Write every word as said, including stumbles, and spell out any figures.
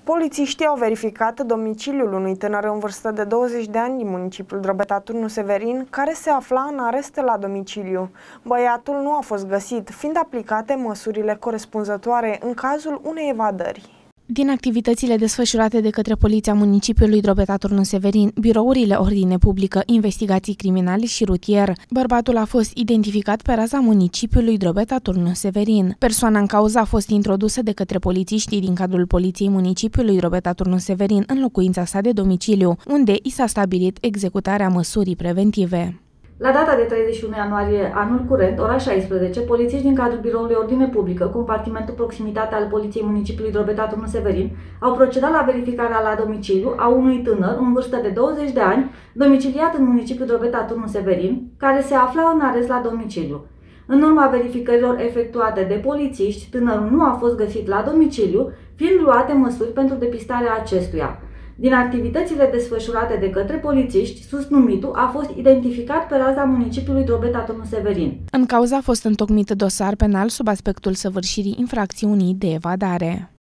Polițiștii au verificat domiciliul unui tânăr în vârstă de douăzeci de ani din municipiul Drobeta Turnu Severin, care se afla în arest la domiciliu. Băiatul nu a fost găsit, fiind aplicate măsurile corespunzătoare în cazul unei evadări. Din activitățile desfășurate de către Poliția Municipiului Drobeta Turnu Severin, birourile Ordine Publică, Investigații Criminale și Rutier, bărbatul a fost identificat pe raza municipiului Drobeta Turnu Severin. Persoana în cauză a fost introdusă de către polițiștii din cadrul Poliției Municipiului Drobeta Turnu Severin în locuința sa de domiciliu, unde i s-a stabilit executarea măsurii preventive. La data de treizeci și unu ianuarie anul curent, ora șaisprezece, polițiști din cadrul Biroului Ordine Publică, compartimentul proximitate al Poliției Municipiului Drobeta Turnu Severin, au procedat la verificarea la domiciliu a unui tânăr în vârstă de douăzeci de ani, domiciliat în municipiul Drobeta Turnu Severin, care se afla în arest la domiciliu. În urma verificărilor efectuate de polițiști, tânărul nu a fost găsit la domiciliu, fiind luate măsuri pentru depistarea acestuia. Din activitățile desfășurate de către polițiști, susnumitul a fost identificat pe raza municipiului Drobeta Turnu Severin. În cauza a fost întocmit dosar penal sub aspectul săvârșirii infracțiunii de evadare.